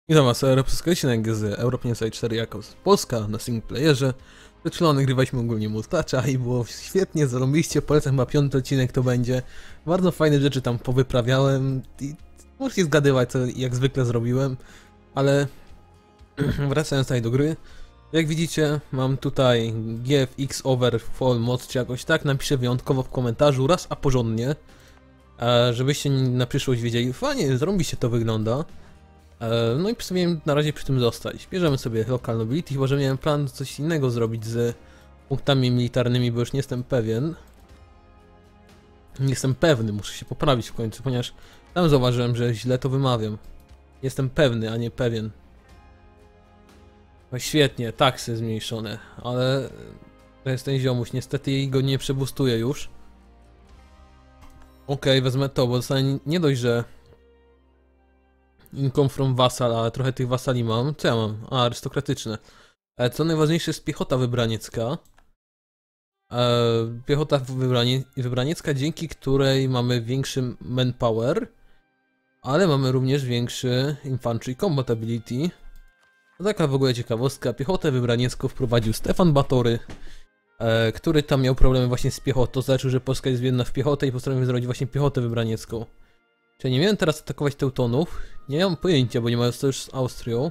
Witam was, Repsyskalicinek z Europe Inside 4 jako Polska na singleplayerze. Przed chwilą nagrywaliśmy ogólnie Multacza i było świetnie, zarąbiście, polecam chyba 5. odcinek to będzie. Bardzo fajne rzeczy tam powyprawiałem i możecie zgadywać co jak zwykle zrobiłem, ale wracając tutaj do gry. Jak widzicie mam tutaj GFX over fall mod czy jakoś tak, napiszę wyjątkowo w komentarzu raz a porządnie, żebyście na przyszłość wiedzieli, fajnie, zarąbiście to wygląda. No i postanowiłem na razie przy tym zostać. Bierzemy sobie local nobility, chyba że miałem plan coś innego zrobić z punktami militarnymi, bo już nie jestem pewien. Nie jestem pewny, muszę się poprawić w końcu, ponieważ tam zauważyłem, że źle to wymawiam. Jestem pewny, a nie pewien. No świetnie, taksy zmniejszone, ale to jest ten ziomuś, niestety go nie przebustuję już. Okej, wezmę to, bo dostanę nie dość, że income from vassal, ale trochę tych wasali mam. Co ja mam? A, arystokratyczne. Co najważniejsze jest piechota wybraniecka. Piechota wybraniecka, dzięki której mamy większy manpower, ale mamy również większy infantry combat ability. Taka w ogóle ciekawostka. Piechotę wybraniecką wprowadził Stefan Batory, który tam miał problemy właśnie z piechotą. Zobaczył, że Polska jest biedna w piechotę i postanowił zrobić właśnie piechotę wybraniecką. Czyli nie miałem teraz atakować Teutonów. Nie mam pojęcia, bo nie mają sojusz z Austrią.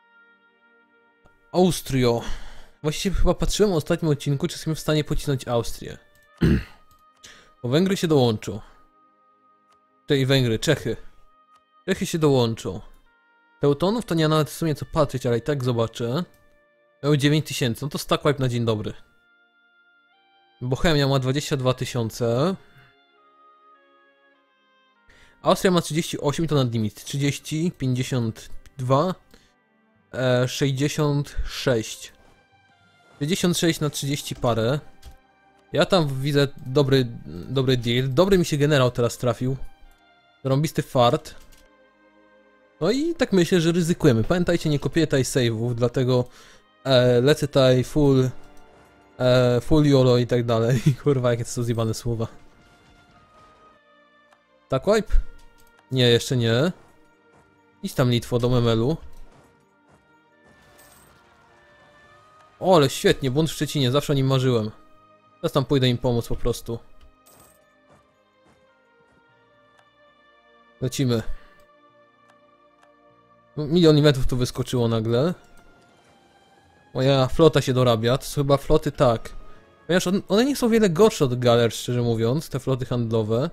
Austrio. Właściwie chyba patrzyłem w ostatnim odcinku, czy jesteśmy w stanie pocisnąć Austrię. Bo Węgry się dołączą. Czyli Węgry, Czechy. Czechy się dołączą. Teutonów to nie nawet w sumie co patrzeć, ale i tak zobaczę. Miał 9000, no to stack wipe na dzień dobry. Bohemia ma 22 000. Austria ma 38 i to nad limit. 30, 52, 66. 66 na 30 parę. Ja tam widzę dobry deal. Dobry mi się generał teraz trafił. Rąbisty fart. No i tak myślę, że ryzykujemy. Pamiętajcie, nie kopiuję tutaj save'ów, dlatego lecę tutaj full YOLO i tak dalej. Kurwa, jakie to są zjebane słowa. Tak wipe? Nie, jeszcze nie. Idź tam Litwo do Memelu. O, ale świetnie, bunt w Szczecinie, zawsze o nim marzyłem. Teraz tam pójdę im pomóc po prostu. Lecimy. Milion metrów tu wyskoczyło nagle. Moja flota się dorabia, to są chyba floty tak. Ponieważ one nie są o wiele gorsze od galer, szczerze mówiąc, te floty handlowe.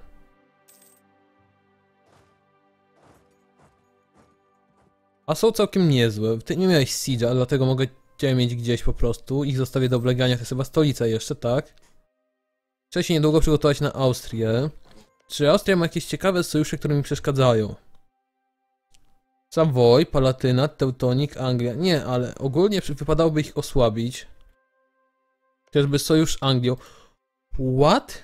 A są całkiem niezłe. Ty nie miałeś siege'a, dlatego mogę cię mieć gdzieś po prostu. Ich zostawię do oblegania, to jest chyba stolica jeszcze, tak? Trzeba się niedługo przygotować na Austrię. Czy Austria ma jakieś ciekawe sojusze, które mi przeszkadzają? Savoy, Palatynat, Teutonic, Anglia. Nie, ale ogólnie wypadałoby ich osłabić. Chociażby sojusz z Anglią. What?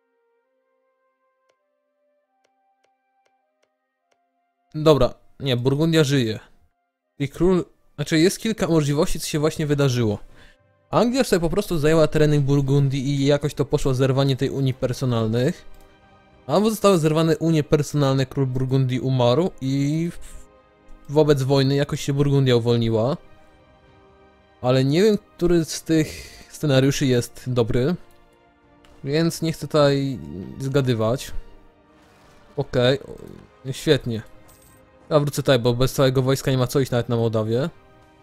Dobra, nie, Burgundia żyje. I król... Znaczy jest kilka możliwości, co się właśnie wydarzyło. Anglia sobie po prostu zajęła tereny Burgundii i jakoś to poszło zerwanie tej unii personalnych. Albo zostały zerwane unie personalne, król Burgundii umarł i wobec wojny jakoś się Burgundia uwolniła. Ale nie wiem, który z tych scenariuszy jest dobry. Więc nie chcę tutaj zgadywać. Okej, świetnie. Ja wrócę tutaj, bo bez całego wojska nie ma co iść nawet na Mołdawię.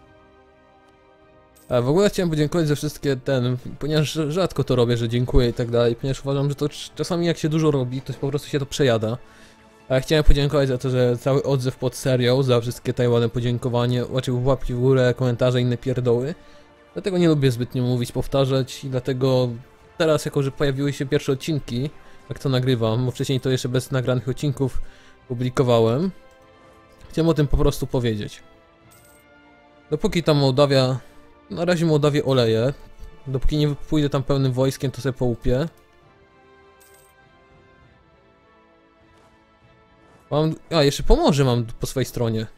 W ogóle chciałem podziękować za wszystkie ponieważ rzadko to robię, że dziękuję i tak dalej, ponieważ uważam, że to czasami jak się dużo robi, to po prostu się to przejada. A chciałem podziękować za to, że cały odzew pod serią, za wszystkie tutaj ładne podziękowanie, łapki w górę, komentarze i inne pierdoły. Dlatego nie lubię zbytnio mówić, powtarzać i dlatego teraz, jako że pojawiły się pierwsze odcinki, jak to nagrywam, bo wcześniej to jeszcze bez nagranych odcinków publikowałem, chciałem o tym po prostu powiedzieć. Dopóki tam Mołdawia... Na razie Mołdawię oleję. Dopóki nie pójdę tam pełnym wojskiem, to sobie połupię. Jeszcze Pomorze mam po swojej stronie.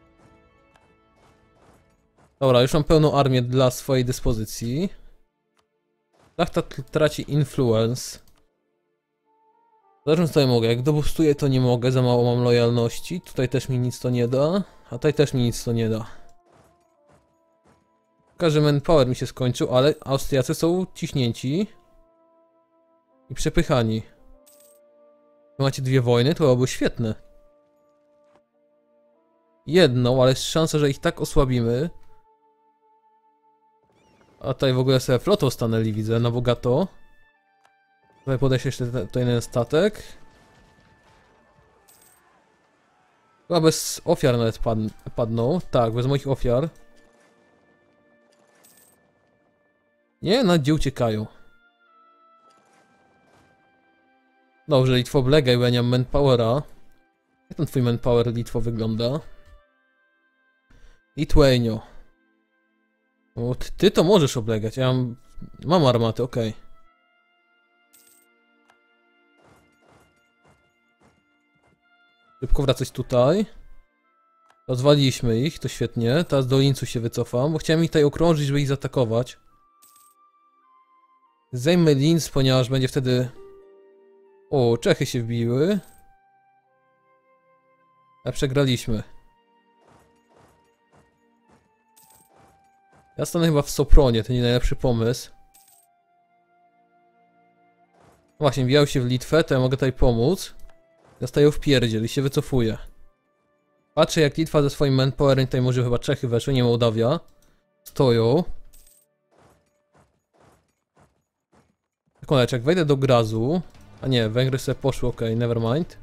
Dobra, już mam pełną armię dla swojej dyspozycji. Szlachta traci influence. Zobaczmy co tutaj mogę. Jak dobustuję to nie mogę, za mało mam lojalności. Tutaj też mi nic to nie da. A tutaj też mi nic to nie da. Każdy manpower mi się skończył, ale Austriacy są ciśnięci i przepychani. Macie dwie wojny, to byłoby świetne. Jedną, ale jest szansa, że ich tak osłabimy. A tutaj w ogóle sobie flotą stanęli, widzę, na bogato. Tutaj podeślę jeszcze tutaj jeden statek. Chyba bez ofiar nawet padną. Tak, bez moich ofiar. Nie, na gdzie uciekają. Dobrze, Litwo oblegaj, bo ja nie mam manpowera. Jak ten twój manpower, Litwo, wygląda? Lithuanio. O, ty to możesz oblegać, ja mam armaty, okej. Szybko wracać tutaj. Rozwaliliśmy ich, to świetnie. Teraz do Lincu się wycofam, bo chciałem ich tutaj okrążyć, żeby ich zaatakować. Zajmę Linz, ponieważ będzie wtedy... O, Czechy się wbiły. A przegraliśmy. Ja stanę chyba w Sopronie, to nie najlepszy pomysł. Właśnie, wbijał się w Litwę, to ja mogę tutaj pomóc. Dostaję w pierdziel i się wycofuję. Patrzę jak Litwa ze swoim manpowerem, tutaj może chyba Czechy weszły, nie Mołdawia. Stoją. Jak wejdę do Grazu... A nie, Węgry sobie poszły, okej, never mind.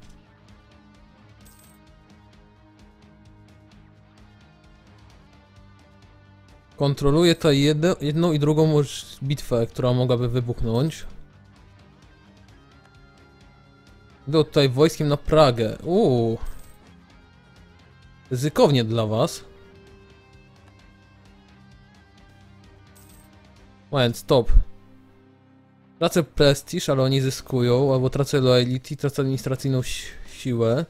Kontroluję tutaj jedną i drugą bitwę, która mogłaby wybuchnąć. Idę tutaj wojskiem na Pragę. Ryzykownie dla was. Moment, stop. Tracę prestiż, ale oni zyskują, albo tracę loyalty, tracę administracyjną siłę.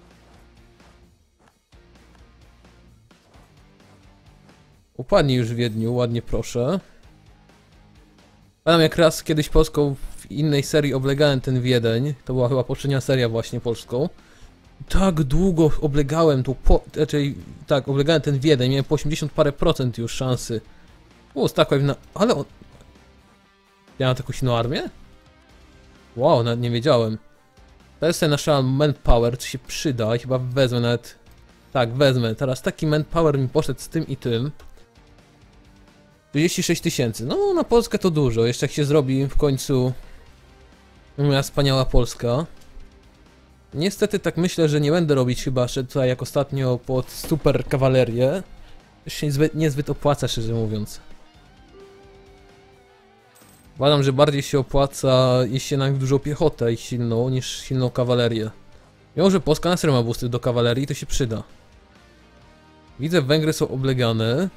Upadnij już w Wiedniu, ładnie proszę. Pamiętam jak raz kiedyś Polską w innej serii oblegałem ten Wiedeń. To była chyba poprzednia seria właśnie polską. Tak długo oblegałem tu, tak, oblegałem ten Wiedeń, miałem po 80 parę procent już szansy. Stakłem na... ale on... Ja mam taką silną armię? Wow, nawet nie wiedziałem. To jest nasza manpower, co się przyda i chyba wezmę nawet... Tak, wezmę. Teraz taki manpower mi poszedł z tym i tym. 36 000. No, na Polskę to dużo. Jeszcze jak się zrobi w końcu... moja wspaniała Polska. Niestety tak myślę, że nie będę robić chyba, że tutaj jak ostatnio pod super kawalerię. To się niezbyt opłaca, szczerze mówiąc. Uważam, że bardziej się opłaca iść się na dużą piechotę i silną, niż silną kawalerię. Mimo, że Polska na serio ma boosty do kawalerii, to się przyda. Widzę, Węgry są oblegane.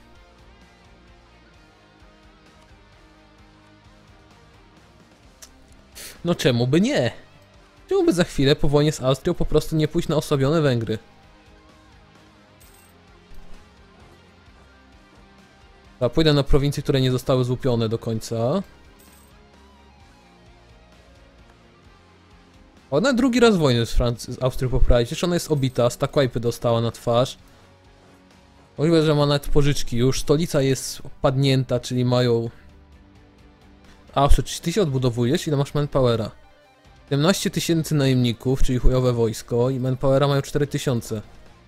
No czemu by nie? Czemu by za chwilę po wojnie z Austrią po prostu nie pójść na osłabione Węgry? A pójdę na prowincje, które nie zostały złupione do końca. Ona drugi raz wojnę z Austrią poprawić, przecież ona jest obita, stackwipe'y dostała na twarz. Możliwe, że ma nawet pożyczki już, stolica jest padnięta, czyli mają... A, czy ty się odbudowujesz? Ile masz manpowera? 17 000 najemników, czyli chujowe wojsko i manpowera mają 4000.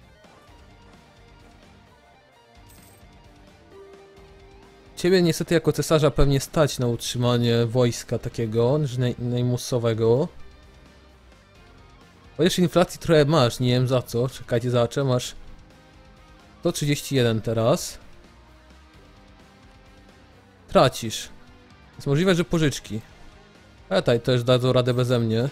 Ciebie niestety jako cesarza pewnie stać na utrzymanie wojska takiego, najmusowego. Chociaż inflacji trochę masz, nie wiem za co, czekajcie, zobaczę, masz 131 teraz. Tracisz. Jest możliwe, że pożyczki. Ale tutaj też dadzą radę beze mnie.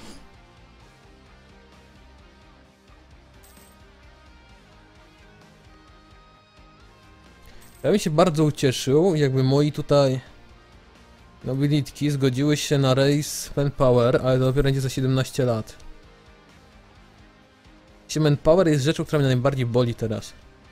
Ja bym się bardzo ucieszył, jakby moi tutaj nobilitki zgodziły się na race manpower, ale dopiero będzie za 17 lat. Manpower jest rzeczą, która mnie najbardziej boli teraz.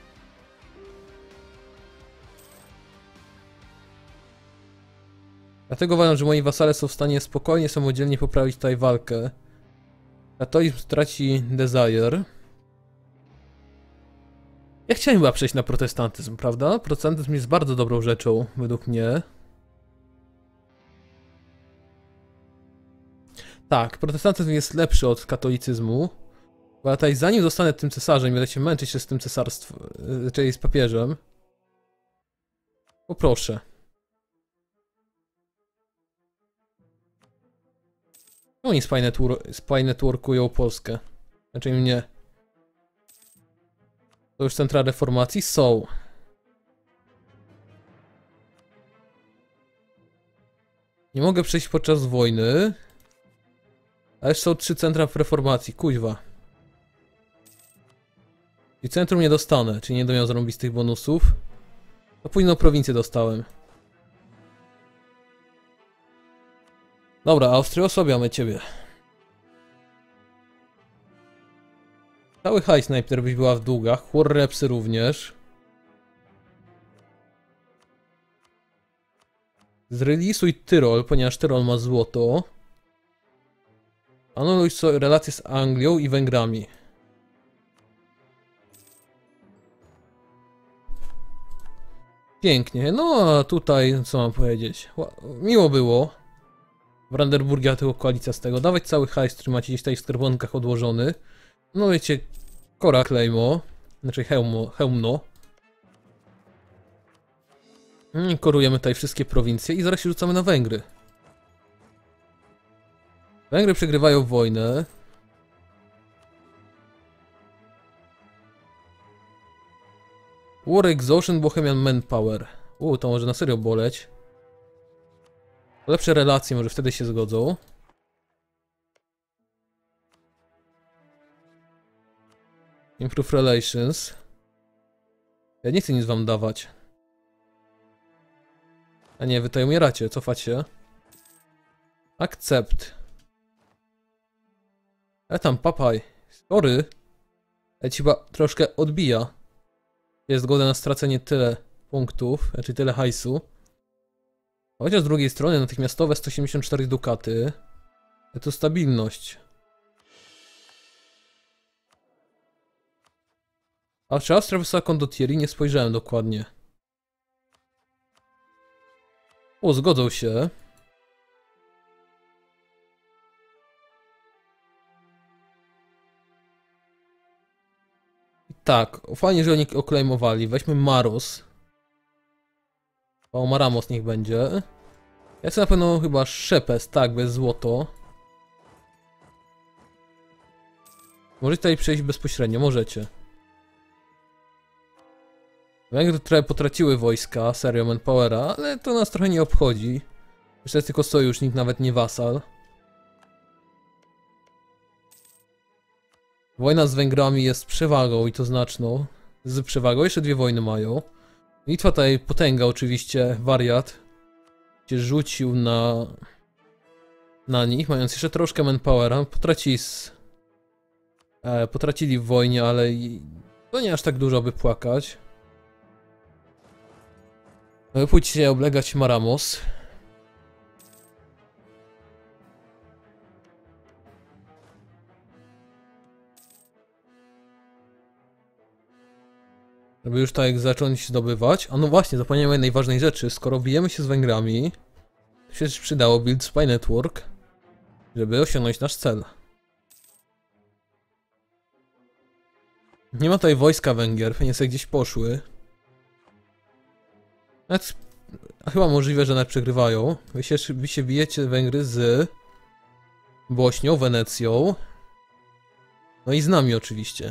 Dlatego uważam, że moi wasale są w stanie spokojnie, samodzielnie poprawić tutaj walkę. Katolizm straci desire. Ja chciałem chyba przejść na protestantyzm, prawda? Protestantyzm jest bardzo dobrą rzeczą, według mnie. Tak, protestantyzm jest lepszy od katolicyzmu. Bo ja tutaj zanim zostanę tym cesarzem, będę się męczyć się z tym cesarstwem, czyli z papieżem. Poproszę. Oni spajnetworkują Polskę. Znaczy mnie. To już centra reformacji? Są. Nie mogę przejść podczas wojny. Ale już są 3 centra w reformacji, kuźwa. I centrum nie dostanę, czyli nie będę miał zarąbistych bonusów. To późną prowincję dostałem. Dobra, Austria, osłabiamy ciebie. Cały hajs najpierw byś była w długach, Chłorrepsy również. Zrelisuj Tyrol, ponieważ Tyrol ma złoto. Anuluj relacje z Anglią i Węgrami. Pięknie, no a tutaj co mam powiedzieć? Miło było. Brandenburgia tego koalicja z tego. Dawać cały hajs, który macie gdzieś tutaj w skarbonkach odłożony. No wiecie, Kora Klejmo. Znaczy Hełmno. I korujemy tutaj wszystkie prowincje i zaraz się rzucamy na Węgry. Węgry przegrywają wojnę. War Exhaustion, Bohemian Manpower. To może na serio boleć. Lepsze relacje, może wtedy się zgodzą. Improve Relations. Ja nie chcę nic wam dawać. A nie, wy tutaj umieracie, cofacie. Accept. Tam, papaj. Sorry. Ja ci chyba troszkę odbija. Jest zgoda na stracenie tyle punktów, znaczy tyle hajsu. Chociaż z drugiej strony natychmiastowe 174 dukaty. To stabilność. A czy Austria wysłała kondottieri? Nie spojrzałem dokładnie. Zgodzą się. Tak, fajnie, że oni oklejmowali. Weźmy Maros. O, Maramos niech będzie. Ja chcę na pewno chyba Szepes, tak, bez złoto. Możecie tutaj przejść bezpośrednio, możecie. Węgry trochę potraciły wojska, serio manpowera, ale to nas trochę nie obchodzi. Jeszcze jest tylko sojusznik, nawet nie wasal. Wojna z Węgrami jest przewagą i to znaczną. Z przewagą, jeszcze 2 wojny mają. Litwa tutaj potęga oczywiście, wariat. Się rzucił na nich, mając jeszcze troszkę manpowera. Potracili w wojnie, ale to nie aż tak dużo, by płakać. Pójdźcie się oblegać Maramos. Żeby już tak zacząć zdobywać. A no właśnie, zapomniałem jednej ważnej rzeczy. Skoro bijemy się z Węgrami, to się przydało Build Spy Network, żeby osiągnąć nasz cel. Nie ma tutaj wojska Węgier, pewnie sobie gdzieś poszły. A chyba możliwe, że nawet przegrywają. Wy się bijecie Węgry z Bośnią, Wenecją. No i z nami oczywiście.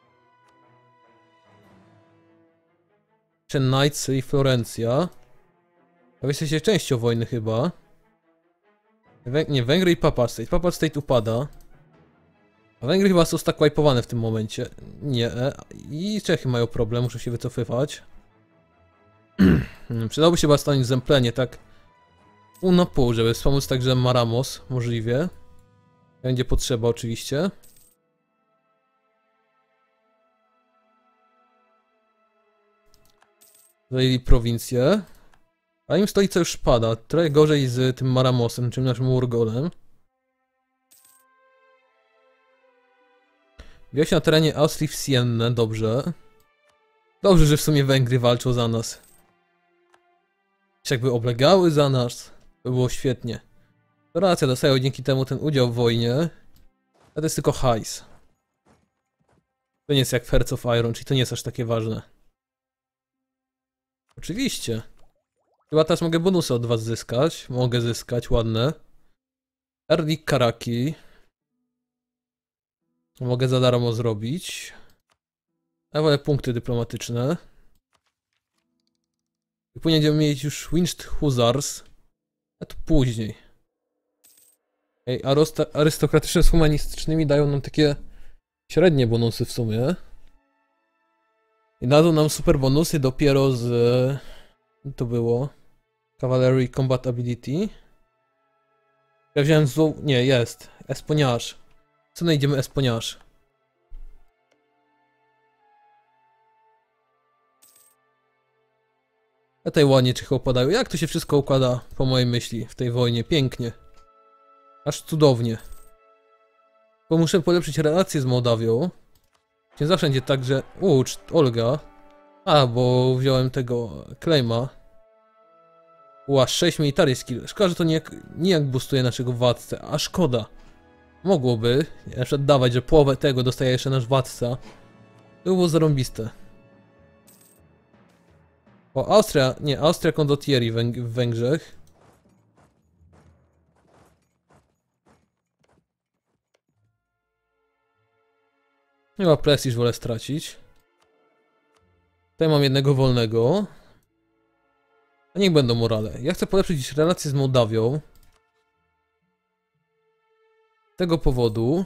Czennajcy i Florencja. Wy jesteście częścią wojny chyba. Nie, Węgry i Papal State. Papal State upada. A Węgry chyba są tak wipe'owane w tym momencie. Nie. I Czechy mają problem, muszą się wycofywać. Przydałoby się chyba stanąć zemplenie, tak pół na pół, żeby wspomóc także Maramos, możliwie. Będzie potrzeba oczywiście. Zajęli prowincję. A im stolica już pada. Trochę gorzej z tym Maramosem, czym naszym Urgolem. Wieś na terenie Austrii w Sienne, dobrze. Dobrze, że w sumie Węgry walczą za nas. Jakby oblegały za nas, to było świetnie. To racja, dostają dzięki temu ten udział w wojnie. A to jest tylko hajs. To nie jest jak Hearts of Iron, czyli to nie jest aż takie ważne. Oczywiście. Chyba teraz mogę bonusy od was zyskać. Mogę zyskać, ładne. Erlik Karaki. Mogę za darmo zrobić. Ja wolę punkty dyplomatyczne. I później będziemy mieć już Winged Hussars. A to później. Ej, arystokratyczne z humanistycznymi dają nam takie średnie bonusy w sumie. I dadzą nam super bonusy dopiero z... To było... Cavalry Combat Ability. Ja wziąłem złą... Nie, jest. Esponiarz. Co znajdziemy esponiarz? A tutaj ładnie czycho opadają. Jak to się wszystko układa po mojej myśli w tej wojnie? Pięknie. Aż cudownie. Bo muszę polepszyć relacje z Mołdawią. Nie zawsze będzie tak, że... Olga. A, bo wziąłem tego claima. Ła, 6 military skill. Szkoda, że to nijak boostuje naszego władcę. A szkoda. Mogłoby. Na przykład dawać, że połowę tego dostaje jeszcze nasz władca. To było zarąbiste. O, Austria. Nie, Austria Condottieri w Węgrzech. Chyba prestiż wolę stracić. Tutaj mam jednego wolnego. A niech będą morale. Ja chcę polepszyć relacje z Mołdawią. Z tego powodu...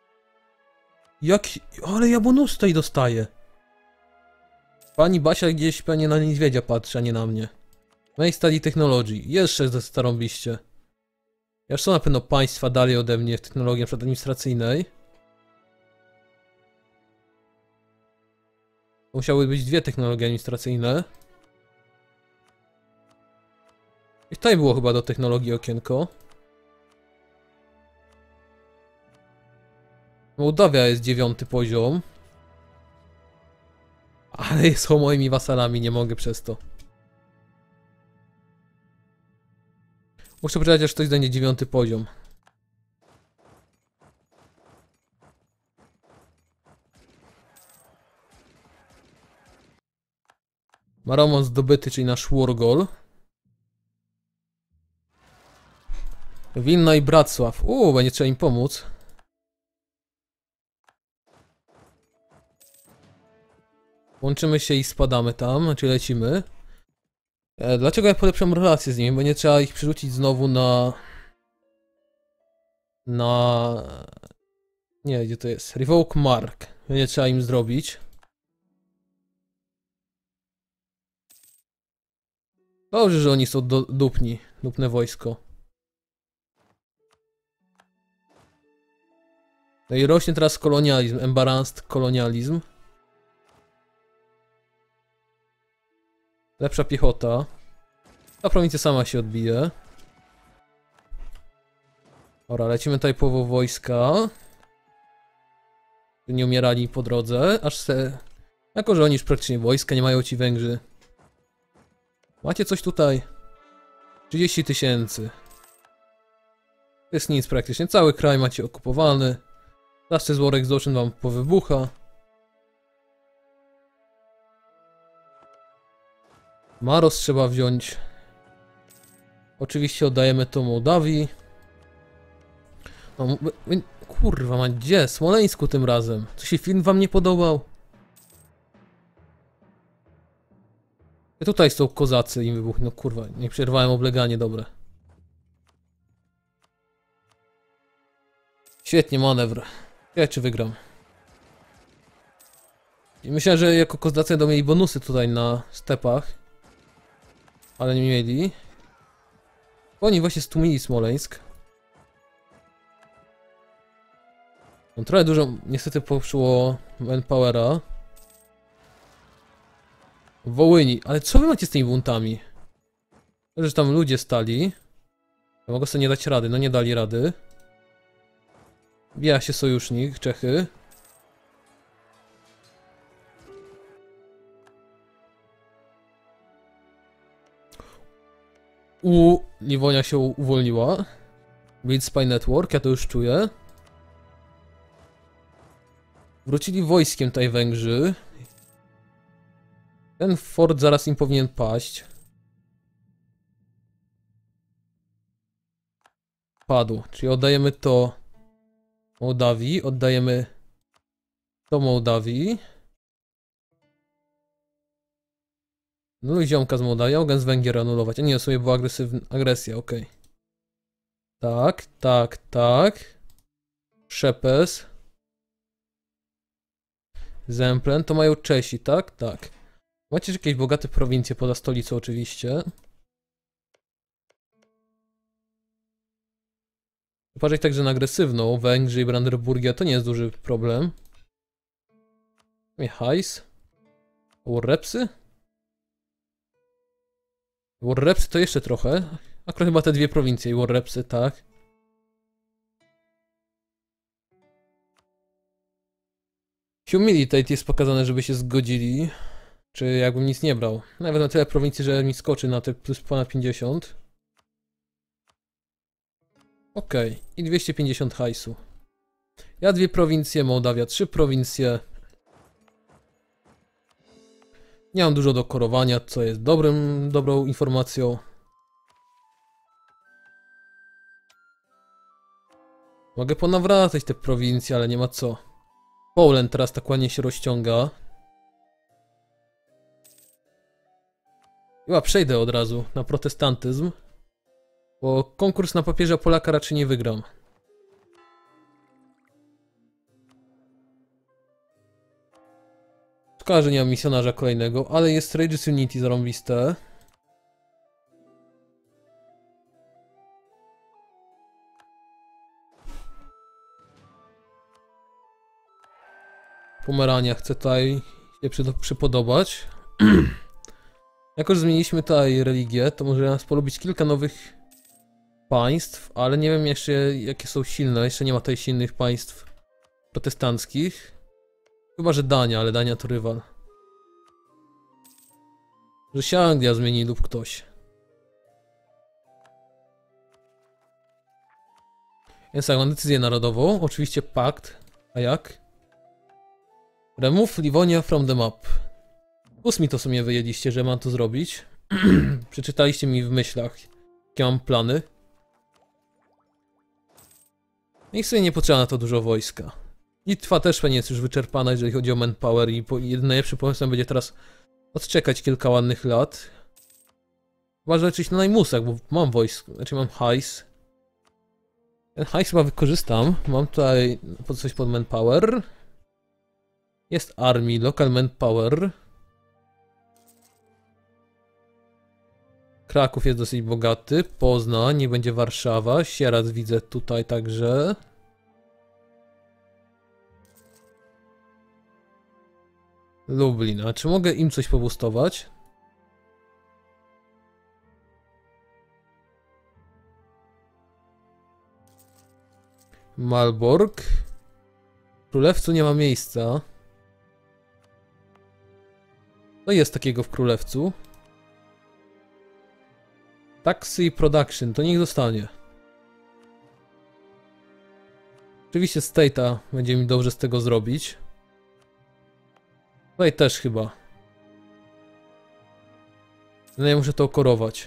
Ale ja bonus tutaj dostaję. Pani Basia gdzieś pewnie na niedźwiedzia patrzy, a nie na mnie. Main Study Technology. Jeszcze ze starąbiście. Ja już są na pewno państwa dalej ode mnie w technologii administracyjnej. Musiały być 2 technologie administracyjne. I tutaj było chyba do technologii okienko. Mołdawia jest 9 poziom. Ale są moimi wasalami, nie mogę przez to. Muszę poczekać, aż ktoś będzie 9 poziom. Maramon zdobyty, czyli nasz Wargol. Wilna i Bracław. Będzie trzeba im pomóc. Łączymy się i spadamy tam, znaczy lecimy. Dlaczego ja polepszam relacje z nimi? Bo nie trzeba ich przerzucić znowu na... Nie, gdzie to jest? Revoke Mark. Nie trzeba im zrobić. Dobrze, że oni są dupni. Dupne wojsko. No i rośnie teraz kolonializm. Embarrassed kolonializm. Lepsza piechota. Ta prowincja sama się odbije. Dobra, lecimy tutaj połową wojska. Nie umierali po drodze. Aż se... Jako, że oni już praktycznie wojska nie mają ci Węgrzy. Macie coś tutaj? 30 000. To jest nic praktycznie. Cały kraj macie okupowany. Zawsze złorek zloczyn wam powybucha. Maros trzeba wziąć. Oczywiście oddajemy to Mołdawii. No, kurwa, ma gdzie? Smoleńsku tym razem. Czy się film wam nie podobał? I tutaj są kozacy im wybuchną. No kurwa, nie przerwałem obleganie, dobre. Świetnie, manewr. Ja czy wygram. I myślałem, że jako kozacy będą mieli bonusy tutaj na stepach. Ale nie mieli. Oni właśnie stłumili Smoleńsk. No trochę dużo niestety poszło manpowera. W Wołyni. Ale co wy macie z tymi buntami? Że tam ludzie stali. Ja mogę sobie nie dać rady. No nie dali rady. Bija się sojusznik, Czechy. Liwonia się uwolniła. Build Spy Network, ja to już czuję. Wrócili wojskiem tutaj Węgrzy. Ten fort zaraz im powinien paść. Padł, czyli oddajemy to Mołdawii, oddajemy to Mołdawii. No i ziomka z Mołdawii, mogę z Węgier anulować. A nie, w sumie była agresja, okej. Tak, tak, tak. Szepes. Zemplen, to mają Czesi, tak? Tak. Macie jakieś bogate prowincje poza stolicą oczywiście. Uważaj także na agresywną. Węgrzy i Brandenburgia to nie jest duży problem. Hajs. Warrepsy? Warrepsy to jeszcze trochę. Akurat chyba te dwie prowincje i Warrepsy, tak. Humilitate jest pokazane, żeby się zgodzili. Czy jakbym nic nie brał. Nawet na tyle prowincji, że mi skoczy na te plus ponad 50. Okej. I 250 hajsu. Ja dwie prowincje, Mołdawia 3 prowincje. Nie mam dużo do korowania, co jest dobrą informacją. Mogę ponawracać te prowincje, ale nie ma co. Poland teraz tak ładnie się rozciąga. Chyba przejdę od razu na protestantyzm. Bo konkurs na papieża Polaka raczej nie wygram. Szkoda, że nie mam misjonarza kolejnego, ale jest Religious Unity zarąbiste. Pomerania chcę tutaj się przypodobać. Jako, że zmieniliśmy tutaj religię, to może nas polubić kilka nowych państw, ale nie wiem jeszcze jakie są silne. Jeszcze nie ma tutaj silnych państw protestanckich. Chyba, że Dania, ale Dania to rywal. Że się Anglia zmieni lub ktoś. Więc tak, mam decyzję narodową. Oczywiście pakt. A jak? Remove Livonia from the map. Plus mi to w sumie wyjęliście, że mam to zrobić. Przeczytaliście mi w myślach, jakie mam plany. I w sumie nie potrzeba na to dużo wojska. Litwa też pewnie jest już wyczerpana, jeżeli chodzi o manpower i najlepszym pomysłem będzie teraz odczekać kilka ładnych lat. Chyba, że oczywiście na najmusach, bo mam wojsko, znaczy mam hajs. Ten hajs chyba wykorzystam. Mam tutaj coś pod manpower. Jest army, local manpower. Kraków jest dosyć bogaty, Poznań, nie będzie Warszawa, Sieradz widzę tutaj także. Lublin, a czy mogę im coś pobustować? Malbork. W Królewcu nie ma miejsca. Co jest takiego w Królewcu? Taxi Production, to niech zostanie. Oczywiście State'a będzie mi dobrze z tego zrobić. Tutaj też chyba. No ja muszę to okorować.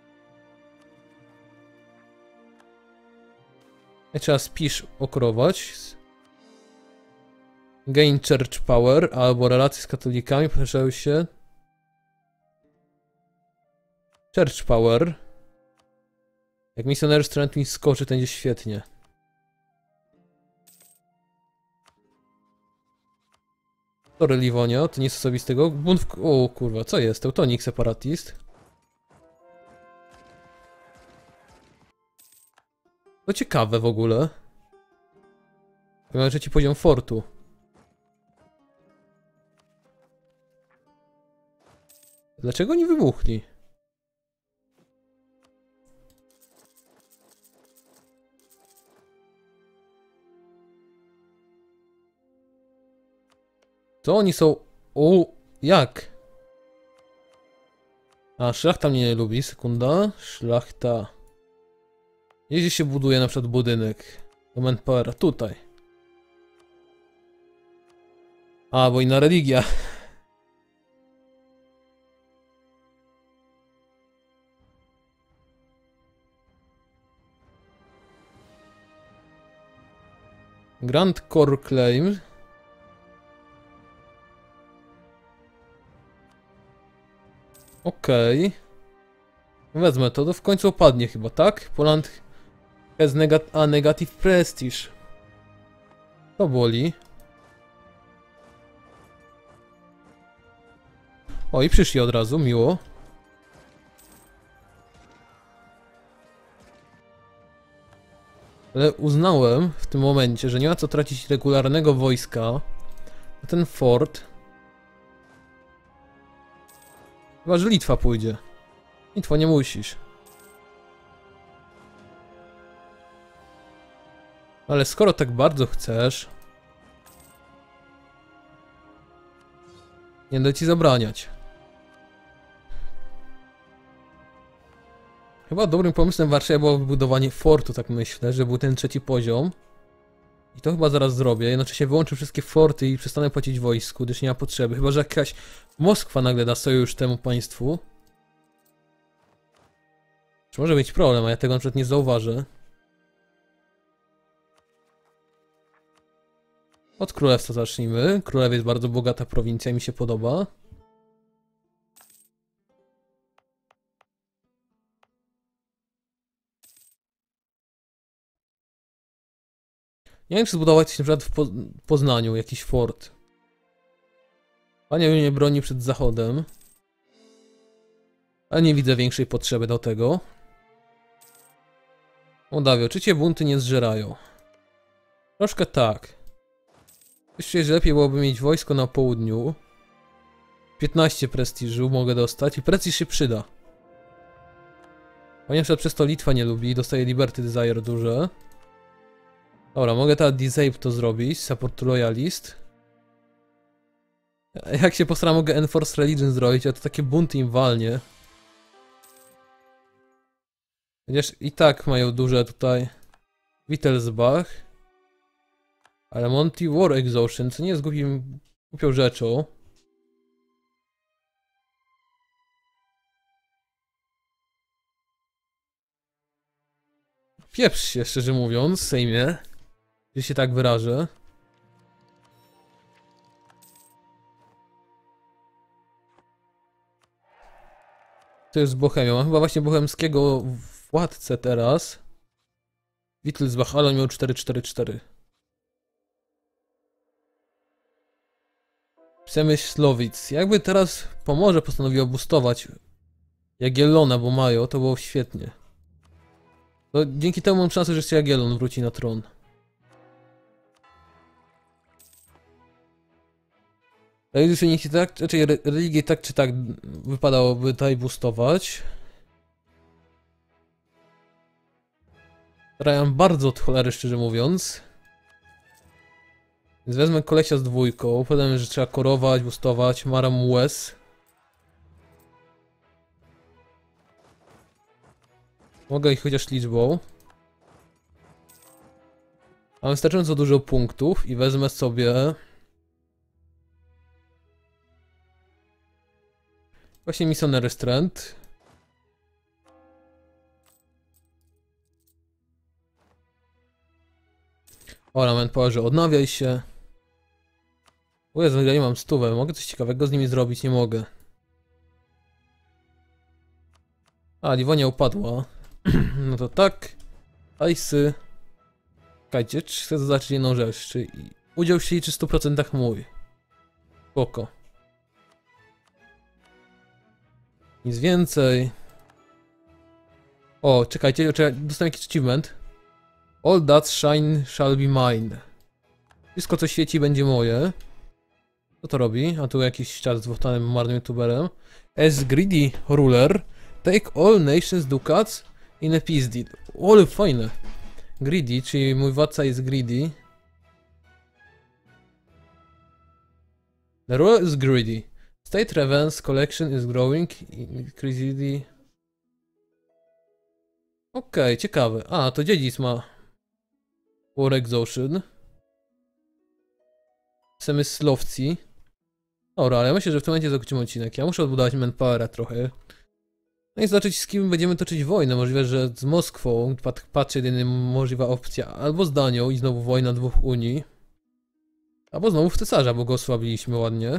Ja trzeba Spisz okorować. Gain Church Power albo relacje z katolikami, proszę się. Church Power. Jak misjonary strength mi skoczy, to będzie świetnie. Sorry Livonia, to nic osobistego. Bunt w... O kurwa, co jest? Teutonik separatist. To ciekawe w ogóle. Mam trzeci poziom fortu. Dlaczego oni wybuchli? To oni są... O, jak? A, szlachta mnie nie lubi, sekunda. Szlachta. Jeśli się buduje na przykład budynek do manpowera, tutaj. A, bo inna religia. Grand Core Claim. Okej. Wezmę to w końcu opadnie chyba, tak? Poland has negative prestige. To boli. O, i przyszli od razu, miło. Ale uznałem w tym momencie, że nie ma co tracić regularnego wojska na ten fort. Chyba, że Litwa pójdzie. Litwo, nie musisz. Ale skoro tak bardzo chcesz, nie będę ci zabraniać. Chyba dobrym pomysłem w Warszawie było wybudowanie fortu, tak myślę, że był ten trzeci poziom. I to chyba zaraz zrobię. Jednocześnie wyłączę wszystkie forty i przestanę płacić wojsku, gdyż nie ma potrzeby. Chyba, że jakaś Moskwa nagle da sojusz temu państwu. Czy może być problem, a ja tego na przykład nie zauważę. Od królestwa zacznijmy. Królew jest bardzo bogata prowincja, mi się podoba. Nie wiem, czy zbudować na przykład w Poznaniu jakiś fort. Panie mnie broni przed zachodem. Ale nie widzę większej potrzeby do tego. Mołdawio, czy cię bunty nie zżerają? Troszkę tak. Myślę, że lepiej byłoby mieć wojsko na południu. 15 prestiżu mogę dostać i prestiż się przyda. Ponieważ przez to Litwa nie lubi, dostaje Liberty Desire duże. Dobra, mogę teraz Disable to zrobić, Support Loyalist. Jak się postaram, mogę Enforce Religion zrobić, a to takie bunty im walnie. Chociaż i tak mają duże tutaj Wittelsbach. Ale Monty War Exhaustion, co nie jest głupią rzeczą. Pieprz się, szczerze mówiąc, Sejmie. Że się tak wyrażę. To jest Bohemia. Mam chyba właśnie bohemskiego władcę teraz. Wittelsbach, ale on miał 4-4-4. Przemyślowic. Jakby teraz Pomorze postanowiło boostować Jagiellona, bo mają, to było świetnie. To dzięki temu mam szansę, że jeszcze Jagiellon wróci na tron. Religie tak, raczej religię tak czy tak wypadałoby tutaj boostować. Trajan bardzo od cholery, szczerze mówiąc. Więc wezmę kolesia z dwójką, powiem, że trzeba korować, boostować, Maram Łez. Mogę ich chociaż liczbą. Mam wystarczająco dużo punktów i wezmę sobie... Właśnie Missionary Strength. Ornament Powerze, odnawiaj się. O Jezu, ja nie mam stówę. Mogę coś ciekawego z nimi zrobić? Nie mogę. A, Liwonia upadła. No to tak. Ajsy. Czekajcie, chcę zobaczyć jedną rzecz. Czy udział się liczy w 100% mój. Spoko. Nic więcej. O, czekajcie, dostałem jakiś achievement. All that shine shall be mine. Wszystko co świeci będzie moje. Co to robi? A tu jakiś czas z wotanym marnym youtuberem. As greedy ruler, take all nations ducats in a peace deal. O, ale fajne. Greedy, czyli mój władca jest greedy. The ruler is greedy. State Revenue Collection is growing increasingly. Okej, ciekawe. A, to dziedzic ma War Exhaustion. Przemysłowcy. Dobra, ale myślę, że w tym momencie zakończymy odcinek. Ja muszę odbudować manpowera trochę. No i zobaczyć, z kim będziemy toczyć wojnę. Możliwe, że z Moskwą patrzę jedyna możliwa opcja. Albo z Danią i znowu wojna dwóch Unii. Albo znowu w cesarza, bo go osłabiliśmy ładnie.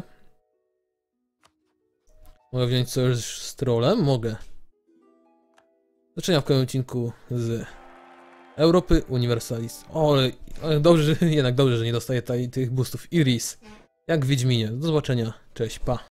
Mogę wziąć sojusz z trolem? Mogę. Do zobaczenia w kolejnym odcinku z Europy Universalis. O, ale dobrze, jednak dobrze, że nie dostaję tych boostów Iris. Jak w Wiedźminie. Do zobaczenia. Cześć, pa.